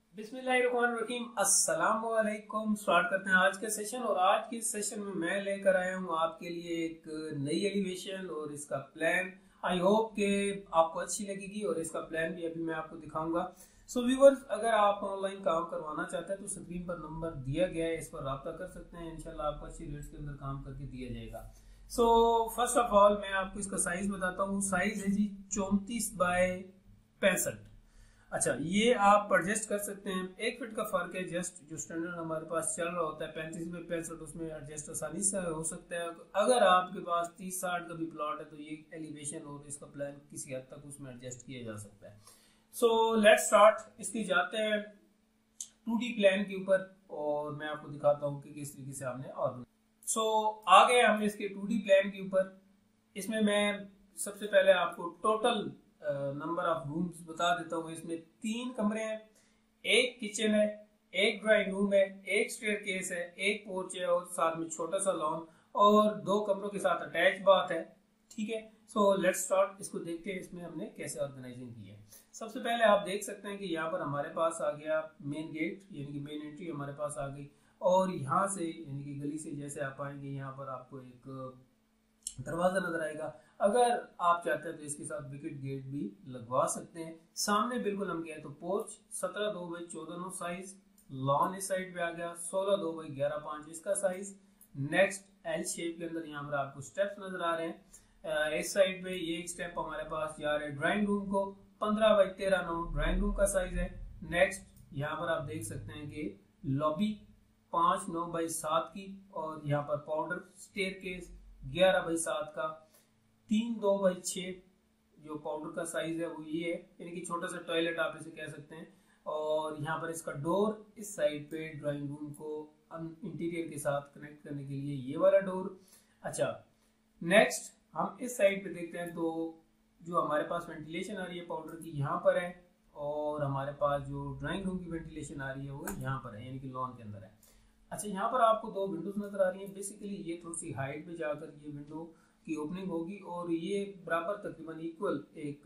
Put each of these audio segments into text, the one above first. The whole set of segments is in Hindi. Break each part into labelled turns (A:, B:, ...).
A: बिस्मिल्लाहिर्रहमानिर्रहीम, अस्सलाम वालेकुम। स्टार्ट करते हैं आज के सेशन। और आज के सेशन में मैं लेकर आया हूँ आपके लिए एक नई एलिवेशन और इसका प्लान। आई होप कि आपको अच्छी लगेगी और इसका प्लान भी अभी मैं आपको दिखाऊंगा। सो व्यूअर्स, अगर आप ऑनलाइन काम करवाना चाहते हैं तो स्क्रीन पर नंबर दिया गया है, इस पर रब्ता कर सकते हैं। इंशाल्लाह आपको अच्छी रेट्स के अंदर काम करके दिया जाएगा। सो फर्स्ट ऑफ ऑल मैं आपको इसका साइज बताता हूँ। साइज है जी 34 बाय 65। अच्छा, ये आप एडजस्ट कर सकते हैं। 1 फीट का फर्क है जस्ट, जो स्टैंडर्ड हमारे पास चल रहा होता है 35 बाय 65, उसमें एडजस्ट आसानी से हो सकता है। अगर आपके पास 30-60 का भी प्लॉट है तो ये एलिवेशन और इसका प्लान किसी हद तक उसमें एडजस्ट किया जा सकता है। So let's start. इसकी जाते हैं 2D प्लान के ऊपर और मैं आपको दिखाता हूँ कि किस तरीके से हमने ऑर्गेनाइज। सो आ गए हम इसके 2D प्लान के ऊपर। इसमें मैं सबसे पहले आपको टोटल नंबर ऑफ रूम्स बता देता हूँ। इसमें 3 कमरे हैं, एक किचन है, एक ड्राइंग रूम है, एक स्टेयरकेस है, एक पोर्च है और साथ में छोटा सा लॉन और 2 कमरों के साथ अटैच बाथ है। ठीक है, सो लेट्स स्टार्ट। इसको देखते हैं इसमें हमने कैसे ऑर्गेनाइजिंग की है। सबसे पहले आप देख सकते हैं कि यहाँ पर हमारे पास आ गया मेन गेट, यानी कि मेन एंट्री हमारे पास आ गई। और यहाँ से यानी कि गली से जैसे आप आएंगे यहाँ पर आपको एक दरवाजा नजर आएगा। अगर आप चाहते हैं तो इसके साथ विकेट गेट भी लगवा सकते हैं। सामने बिल्कुल हम गए तो पोर्च 17 2 बाई 14 साइज, लॉन इस साइड पे आ गया 16 2 बाई 11 5 इसका साइज। नेक्स्ट एल शेप के अंदर यहाँ पर आपको स्टेप्स नजर आ रहे हैं। इस साइड पे ये एक स्टेप हमारे पास जा रहा है ड्राइंग रूम को, 15 बाई 13 ड्राइंग रूम का साइज है। नेक्स्ट यहाँ पर आप देख सकते हैं कि लॉबी 5 9 बाई 7 की और यहाँ पर पाउडर स्टेयरकेस 11 बाई 7 का। 3 2 बाई 6 जो पाउडर का साइज है वो ये है, यानी कि छोटा सा टॉयलेट आप इसे कह सकते हैं। और यहाँ पर इसका डोर इस साइड पे ड्राइंग रूम को इंटीरियर के साथ कनेक्ट करने के लिए ये वाला डोर। अच्छा, नेक्स्ट हम इस साइड पे देखते हैं तो जो हमारे पास वेंटिलेशन आ रही है पाउडर की यहाँ पर है और हमारे पास जो ड्राइंग रूम की वेंटिलेशन आ रही है वो यहाँ पर है, यानी कि लॉन के अंदर है। अच्छा, यहाँ पर आपको 2 विंडोज नजर आ रही हैं। बेसिकली ये थोड़ी सी हाइट पे जाकर ये विंडो की ओपनिंग होगी और ये बराबर तकरीबन इक्वल एक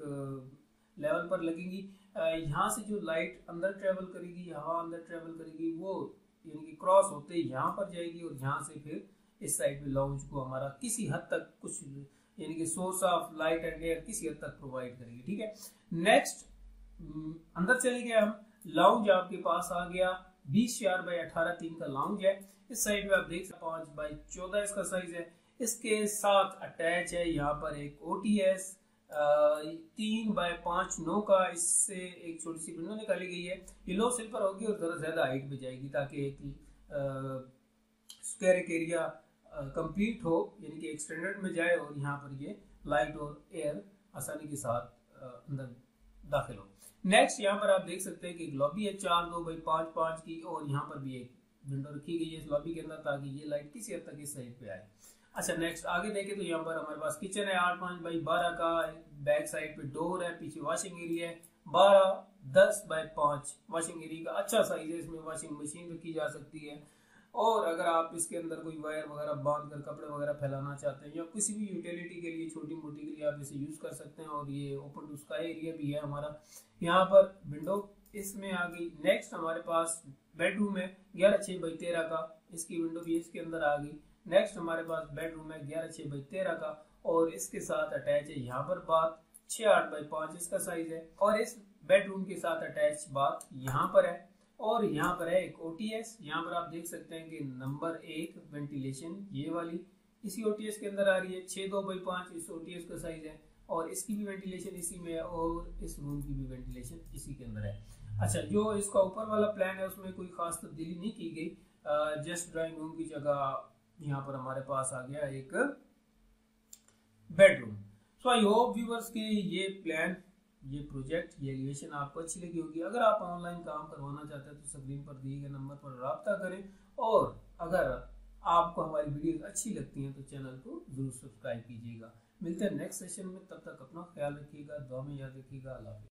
A: लेवल पर लगेंगी। यहाँ से जो लाइट अंदर ट्रेवल करेगी, हवा अंदर ट्रेवल करेगी, वो यानी कि क्रॉस होते यहाँ पर जाएगी और यहाँ से फिर इस साइड पे लाउंज को हमारा किसी हद तक कुछ यानी कि source of light and air किसी हद तक प्रोवाइड करेगी। ठीक है, नेक्स्ट अंदर चले गए हम। लाउंज आपके पास आ गया 20 4 बाई 18 3 का लाउंज है। इस साइड में आप देख सकते 5 बाई 14 इसका साइज है। इसके साथ अटैच है यहाँ पर एक OTS 3 बाई 5 9 का। इससे एक छोटी सी विंडो निकाली गई है। ये लो सिल्वर होगी और जरा ज्यादा हाइट पे जाएगी ताकि एक स्क्वायर एरिया कंप्लीट हो, यानी कि एक स्टैंडर्ड में जाए और यहाँ पर ये लाइट और एयर आसानी के साथ अंदर दाखिल हो। नेक्स्ट यहाँ पर आप देख सकते हैं कि एक लॉबी है 4 2 बाई 5 5 की और यहाँ पर भी एक विंडो रखी गई है इस लॉबी के अंदर ताकि ये लाइट किसी हद तक इस साइड पे आए। अच्छा, नेक्स्ट आगे देखें तो यहाँ पर हमारे पास किचन है 8 5 बाई 12 का। बैक साइड पे डोर है, पीछे वॉशिंग एरिया है 12 10 बाई 5 वॉशिंग एरिया का अच्छा साइज है। इसमें वॉशिंग मशीन रखी जा सकती है और अगर आप इसके अंदर कोई वायर वगैरह बांध कर कपड़े वगैरह फैलाना चाहते हैं या किसी भी यूटिलिटी के लिए छोटी मोटी के लिए आप इसे यूज कर सकते हैं। और ये ओपन टू स्काई एरिया भी है हमारा। यहाँ पर विंडो इसमें आ गई। नेक्स्ट हमारे पास बेडरूम है 11 6 बाई 13 का, इसकी विंडो भी इसके अंदर आ गई। नेक्स्ट हमारे पास बेडरूम है 11 6 बाई 13 का और इसके साथ अटैच है यहाँ पर बाथ 6 8 बाई 5 इसका साइज है। और इस बेडरूम के साथ अटैच बाथ यहाँ पर है और यहाँ पर है एक OTS। यहाँ पर आप देख सकते हैं कि नंबर 1 वेंटिलेशन ये वाली इसी OTS के अंदर आ रही है 6 2 बाई 5 इस OTS का साइज है और इसकी भी वेंटिलेशन इसी में है और इस रूम की भी वेंटिलेशन इसी के अंदर है। अच्छा, जो इसका ऊपर वाला प्लान है उसमें कोई खास तब्दीली नहीं की गई। जस्ट ड्राइंग रूम की जगह यहाँ पर हमारे पास आ गया एक bedroom. So I hope viewers के ये प्लान, ये प्रोजेक्ट, ये एलिवेशन आपको अच्छी लगी होगी। अगर आप ऑनलाइन काम करवाना चाहते हैं तो स्क्रीन पर दिए गए नंबर पर रब्ता करें और अगर आपको हमारी वीडियोस अच्छी लगती हैं तो चैनल को जरूर सब्सक्राइब कीजिएगा। मिलते हैं नेक्स्ट सेशन में, तब तक अपना ख्याल रखिएगा, दुआ में याद रखिएगा। अल्लाह हाफिज़।